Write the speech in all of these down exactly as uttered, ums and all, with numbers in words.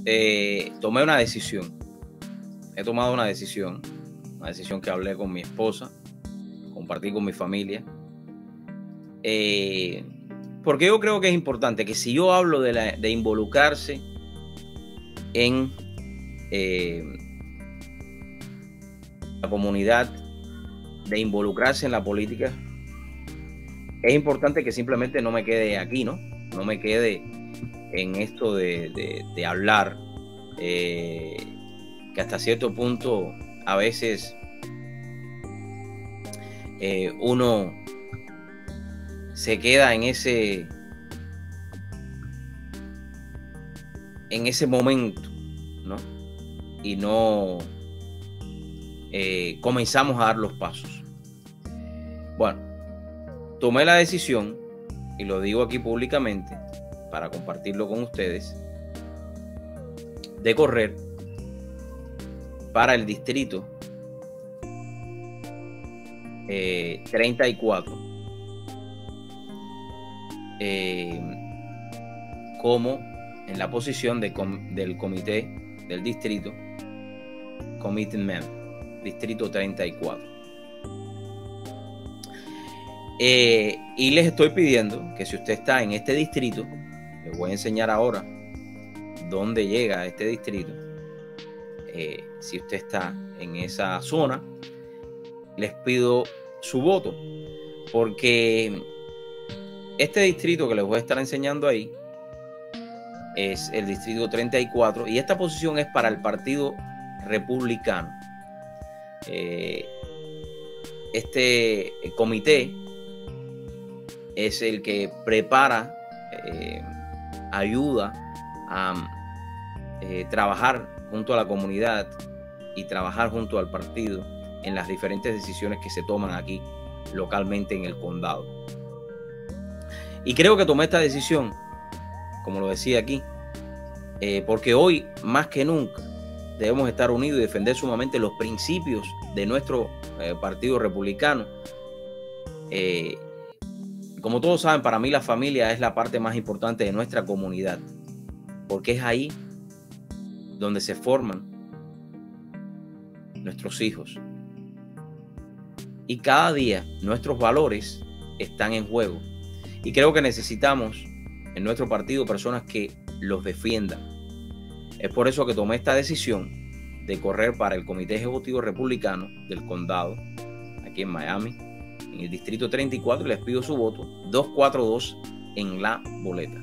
eh, tomé una decisión. He tomado una decisión, una decisión que hablé con mi esposa, compartí con mi familia. Eh, porque yo creo que es importante que si yo hablo de, la, de involucrarse en eh, la comunidad, de involucrarse en la política, es importante que simplemente no me quede aquí, ¿no? No me quede en esto de, de, de hablar, eh, que hasta cierto punto a veces eh, uno se queda en ese en ese momento, ¿no? Y no eh, comenzamos a dar los pasos. Bueno, tomé la decisión, y lo digo aquí públicamente para compartirlo con ustedes, de correr para el distrito eh, treinta y cuatro eh, como en la posición de com del comité del distrito, commitment, distrito treinta y cuatro. Eh, y les estoy pidiendo que si usted está en este distrito, les voy a enseñar ahora dónde llega este distrito. Eh, si usted está en esa zona, les pido su voto, porque este distrito que les voy a estar enseñando ahí es el distrito treinta y cuatro, y esta posición es para el Partido Republicano. Eh, este comité es el que prepara, eh, ayuda a eh, trabajar junto a la comunidad y trabajar junto al partido en las diferentes decisiones que se toman aquí localmente en el condado. Y creo que tomé esta decisión, como lo decía aquí, eh, porque hoy más que nunca debemos estar unidos y defender sumamente los principios de nuestro eh, Partido Republicano. Eh, como todos saben, para mí la familia es la parte más importante de nuestra comunidad, porque es ahí donde se forman nuestros hijos. Y cada día nuestros valores están en juego. Y creo que necesitamos en nuestro partido personas que los defiendan. Es por eso que tomé esta decisión de correr para el Comité Ejecutivo Republicano del Condado, aquí en Miami, en el Distrito treinta y cuatro, y les pido su voto, dos cuatro dos en la boleta.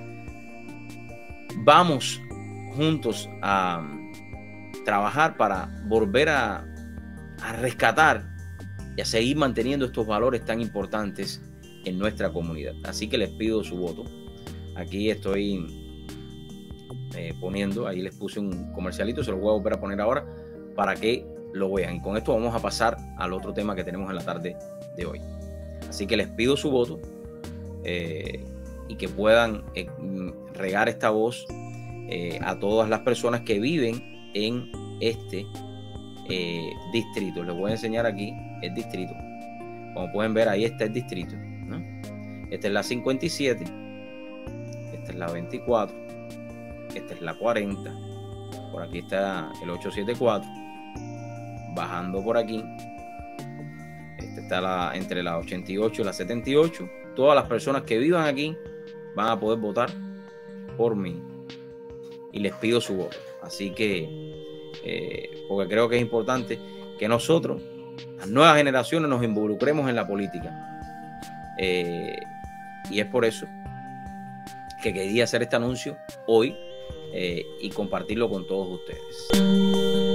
Vamos juntos a trabajar para volver a, a rescatar y a seguir manteniendo estos valores tan importantes en nuestra comunidad. Así que les pido su voto. Aquí estoy eh, poniendo, ahí les puse un comercialito, se lo voy a volver a poner ahora para que lo vean. Y con esto vamos a pasar al otro tema que tenemos en la tarde de hoy. Así que les pido su voto eh, y que puedan eh, regar esta voz eh, a todas las personas que viven en este eh, distrito. Les voy a enseñar aquí el distrito. Como pueden ver, ahí está el distrito, ¿no? Esta es la cincuenta y siete, esta es la veinticuatro, esta es la cuarenta, por aquí está el ochocientos setenta y cuatro, bajando por aquí, esta está la, entre la ochenta y ocho y la setenta y ocho. Todas las personas que vivan aquí van a poder votar por mí y les pido su voto. Así que, eh, porque creo que es importante que nosotros, las nuevas generaciones, nos involucremos en la política. Eh, y es por eso que quería hacer este anuncio hoy eh, y compartirlo con todos ustedes.